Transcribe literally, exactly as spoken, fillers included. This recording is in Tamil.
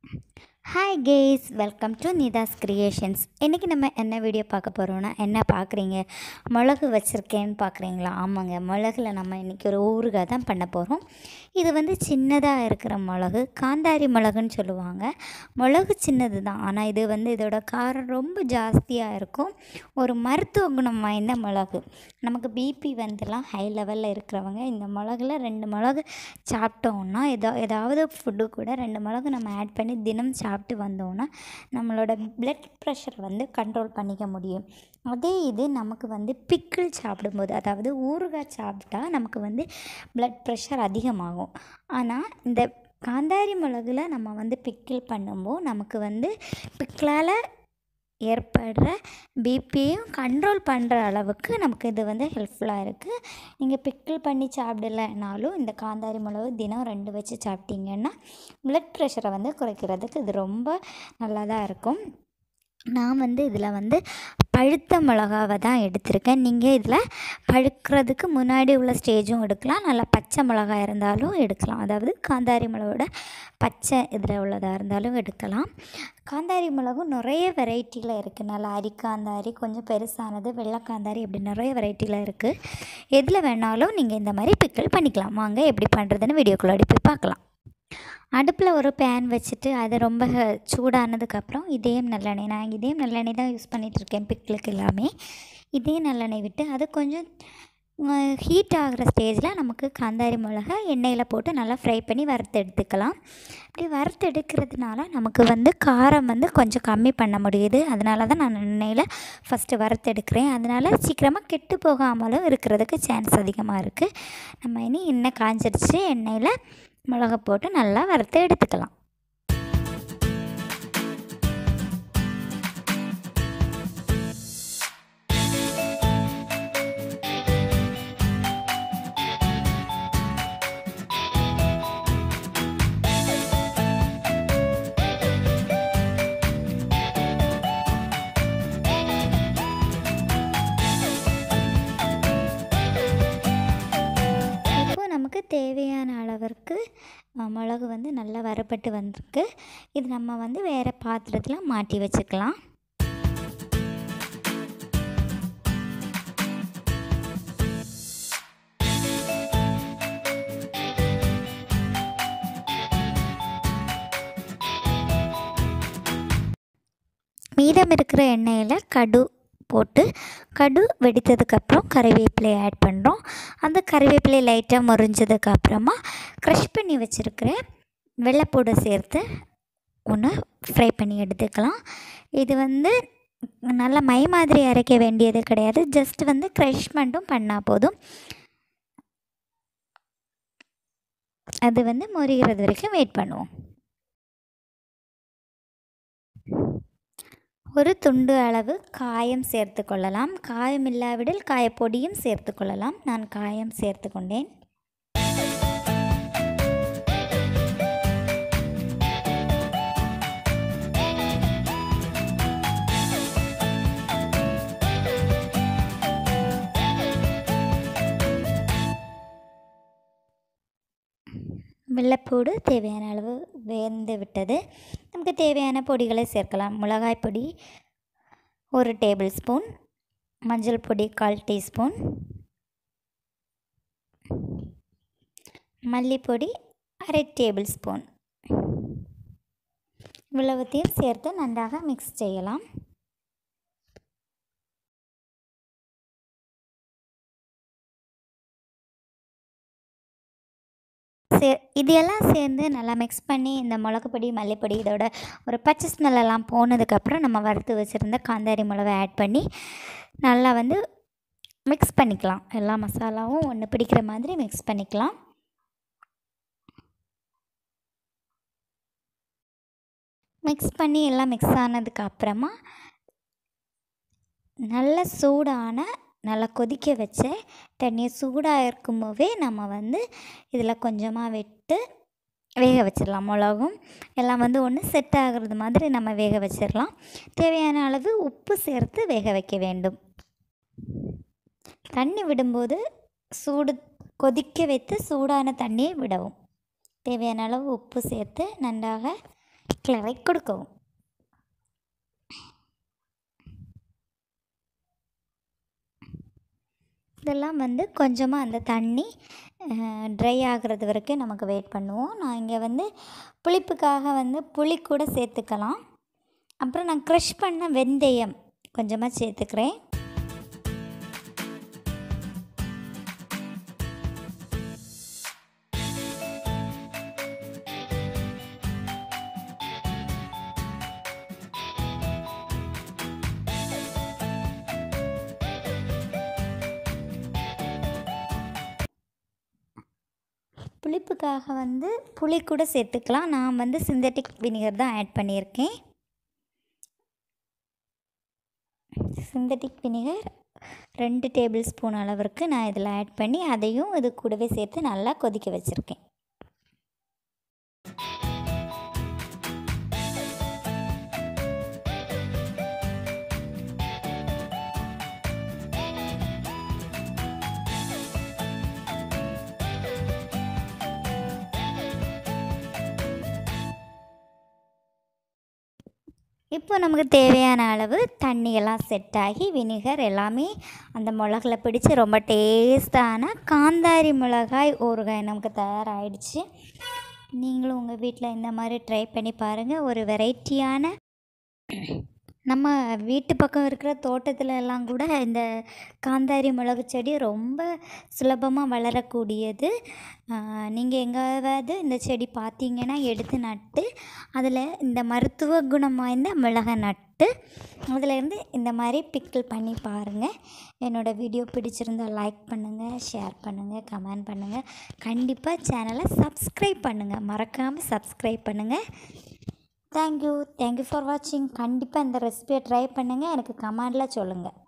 Hi guys, welcome to Nida's Creations. இன்றைக்கி நம்ம என்ன வீடியோ பார்க்க போகிறோன்னா, என்ன பார்க்குறீங்க, மிளகு வச்சுருக்கேன்னு பார்க்குறீங்களா? ஆமாங்க, மிளகுல நம்ம இன்றைக்கி ஒரு ஊறுகாய் தான் பண்ண போகிறோம். இது வந்து சின்னதாக இருக்கிற மிளகு, காந்தாரி மிளகுன்னு சொல்லுவாங்க. மிளகு சின்னது தான், ஆனால் இது வந்து இதோட காரம் ரொம்ப ஜாஸ்தியாக இருக்கும். ஒரு மருத்துவ குணம் வாய்ந்த மிளகு. நமக்கு பிபி வந்துலாம் ஹை லெவலில் இருக்கிறவங்க இந்த மிளகுல ரெண்டு மிளகு சாப்பிட்டோன்னா, எதா ஏதாவது ஃபுட்டு கூட ரெண்டு மிளகு நம்ம ஆட் பண்ணி தினம் சாப்பிட்டு வந்தோன்னா நம்மளோட பிளட் ப்ரெஷர் வந்து கண்ட்ரோல் பண்ணிக்க முடியும். அதே இது நமக்கு வந்து பிக்கிள் சாப்பிடும்போது, அதாவது ஊறுகாய் சாப்பிட்டா நமக்கு வந்து பிளட் ப்ரெஷர் அதிகமாகும். ஆனால் இந்த காந்தாரி மிளகுல நம்ம வந்து பிக்கிள் பண்ணும்போது நமக்கு வந்து பிக்கிளால் ஏற்படுற பிபியையும் கண்ட்ரோல் பண்ணுற அளவுக்கு நமக்கு இது வந்து ஹெல்ப்ஃபுல்லாக இருக்குது. நீங்கள் பிக்கிள் பண்ணி சாப்பிடலைனாலும் இந்த காந்தாரி மிளகு தினம் ரெண்டு வச்சு சாப்பிட்டிங்கன்னா பிளட் ப்ரெஷரை வந்து குறைக்கிறதுக்கு இது ரொம்ப நல்லா தான் இருக்கும். நான் வந்து இதில் வந்து பழுத்த மிளகாவை தான் எடுத்திருக்கேன். நீங்கள் இதில் பழுக்கிறதுக்கு முன்னாடி உள்ள ஸ்டேஜும் எடுக்கலாம், நல்லா பச்சை மிளகாய் இருந்தாலும் எடுக்கலாம். அதாவது காந்தாரி மிளகோட பச்சை இதில் உள்ளதாக இருந்தாலும் எடுக்கலாம். காந்தாரி மிளகும் நிறைய வெரைட்டியில் இருக்குது. நல்லா அரிக்காந்தாரி, கொஞ்சம் பெருசானது, வெள்ளைக்காந்தாரி, இப்படி நிறைய வெரைட்டியில் இருக்குது. எதில் வேணாலும் நீங்கள் இந்த மாதிரி பிக்கிள் பண்ணிக்கலாம். வாங்க எப்படி பண்ணுறதுன்னு வீடியோக்குள்ளாடி போய் பார்க்கலாம். அடுப்பில் ஒரு பேன் வச்சுட்டு அது ரொம்ப சூடானதுக்கப்புறம் இதயம் நல்லெண்ணெய், நான் இதயம் நல்லெண்ணெய் தான் யூஸ் பண்ணிகிட்ருக்கேன் பிக்கிளுக்கு எல்லாமே. இதயம் நல்லெண்ணெய் விட்டு அது கொஞ்சம் ஹீட் ஆகிற ஸ்டேஜில் நமக்கு காந்தாரி மிளகா எண்ணெயில் போட்டு நல்லா ஃப்ரை பண்ணி வறுத்து எடுத்துக்கலாம். இப்படி வறுத்து எடுக்கிறதுனால நமக்கு வந்து காரம் வந்து கொஞ்சம் கம்மி பண்ண முடியுது. அதனால தான் நான் எண்ணெயில் ஃபஸ்ட்டு வறுத்து எடுக்கிறேன். அதனால் சீக்கிரமாக கெட்டு போகாமலும் இருக்கிறதுக்கு சான்ஸ் அதிகமாக இருக்குது. நம்ம இனி எண்ணெய் காஞ்சிடுச்சு, எண்ணெயில் மிளகா போட்டு நல்லா வறுத்து எடுத்துக்கலாம். நமக்கு தேவையான அளவிற்கு மிளகு வந்து நல்லா வறுபட்டு வந்திருக்கு. இது நம்ம வந்து வேறு பாத்திரத்தில் மாட்டி வச்சுக்கலாம். மீதம் இருக்கிற எண்ணெயில் கடு போட்டு கடு வெடித்ததுக்கப்புறம் கறிவேப்பிலையை ஆட் பண்ணுறோம். அந்த கறிவேப்பிலை லைட்டாக முறிஞ்சதுக்கப்புறமா க்ரஷ் பண்ணி வச்சுருக்கிற வெள்ளைப்பூடை சேர்த்து ஒன்று ஃப்ரை பண்ணி எடுத்துக்கலாம். இது வந்து நல்லா மை மாதிரி அரைக்க வேண்டியது கிடையாது, ஜஸ்ட் வந்து க்ரஷ் மட்டும் பண்ணால் போதும். அது வந்து முறிகிறது வரைக்கும் வெயிட் பண்ணுவோம். ஒரு துண்டு அளவு காயம் சேர்த்து கொள்ளலாம். காயம் இல்லாவிடில் காயப்பொடியும் சேர்த்து கொள்ளலாம். நான் காயம் சேர்த்து கொண்டேன். வெள்ளைப்பூடு தேவையான அளவு வேந்து விட்டது. நமக்கு தேவையான பொடிகளை சேர்க்கலாம். மிளகாய் பொடி ஒரு டேபிள் ஸ்பூன், மஞ்சள் பொடி கால் டீஸ்பூன், மல்லிப்பொடி அரை டேபிள் ஸ்பூன், இவ்வளவுத்தையும் சேர்த்து நன்றாக மிக்ஸ் செய்யலாம். சே இதெல்லாம் சேர்ந்து நல்லா மிக்ஸ் பண்ணி இந்த மிளகுப்பொடி, மல்லிப்பொடி இதோட ஒரு பச்சை ஸ்மெல்லெல்லாம் போனதுக்கப்புறம் நம்ம வறுத்து வச்சுருந்த காந்தாரி மிளகை ஆட் பண்ணி நல்லா வந்து மிக்ஸ் பண்ணிக்கலாம். எல்லா மசாலாவும் ஒன்று பிடிக்கிற மாதிரி மிக்ஸ் பண்ணிக்கலாம். மிக்ஸ் பண்ணி எல்லாம் மிக்ஸ் ஆனதுக்கப்புறமா நல்ல சூடான நல்லா கொதிக்க வச்ச தண்ணியை சூடாக இருக்கும்போதே நம்ம வந்து இதில் கொஞ்சமாக விட்டு வேக வச்சிடலாம். மிளகும் எல்லாம் வந்து ஒன்று செட் ஆகிறது மாதிரி நம்ம வேக வச்சிடலாம். தேவையான அளவு உப்பு சேர்த்து வேக வைக்க வேண்டும். தண்ணி விடும்போது சூடு கொதிக்க வைத்து சூடான தண்ணியை விடவும். தேவையான அளவு உப்பு சேர்த்து நன்றாக கலரை கொடுக்கவும். இதெல்லாம் வந்து கொஞ்சமாக அந்த தண்ணி ட்ரை ஆகிறது வரைக்கும் நமக்கு வெயிட் பண்ணுவோம். நான் இங்கே வந்து புளிப்புக்காக வந்து புளி கூட சேர்த்துக்கலாம். அப்புறம் நான் க்ரஷ் பண்ண வெந்தயம் கொஞ்சமாக சேர்த்துக்கிறேன். புளிப்புக்காக வந்து புளி கூட சேர்த்துக்கலாம். நான் வந்து சிந்தட்டிக் வினிகர் தான் ஆட் பண்ணியிருக்கேன். சிந்தட்டிக் வினிகர் ரெண்டு டேபிள் ஸ்பூன் அளவிற்கு நான் இதில் ஆட் பண்ணி அதையும் இது கூடவே சேர்த்து நல்லா கொதிக்க வச்சுருக்கேன். இப்போ நமக்கு தேவையான அளவு தண்ணியெல்லாம் செட் ஆகி வினிகர் எல்லாமே அந்த மிளகுல பிடிச்சி ரொம்ப டேஸ்டான காந்தாரி மிளகாய் ஊறுகாய் நமக்கு தயாராகிடுச்சு. நீங்களும் உங்கள் வீட்டில் இந்த மாதிரி ட்ரை பண்ணி பாருங்கள். ஒரு வெரைட்டியான நம்ம வீட்டு பக்கம் இருக்கிற தோட்டத்தில் எல்லாம் கூட இந்த காந்தாரி மிளகு செடி ரொம்ப சுலபமாக வளரக்கூடியது. நீங்கள் எங்காவது இந்த செடி பார்த்தீங்கன்னா எடுத்து நட்டு அதில் இந்த மருத்துவ குணம் வாய்ந்த மிளகை நட்டு அதிலேருந்து இந்த மாதிரி பிக்கிள் பண்ணி பாருங்கள். என்னோடய வீடியோ பிடிச்சிருந்தால் லைக் பண்ணுங்கள், ஷேர் பண்ணுங்கள், கமெண்ட் பண்ணுங்கள். கண்டிப்பாக சேனலை சப்ஸ்கிரைப் பண்ணுங்கள், மறக்காமல் சப்ஸ்கிரைப் பண்ணுங்கள். தேங்க்யூ தேங்க்யூ ஃபார் வாட்சிங். கண்டிப்பாக இந்த ரெசிபியை ட்ரை பண்ணுங்கள், எனக்கு கமெண்டில் சொல்லுங்கள்.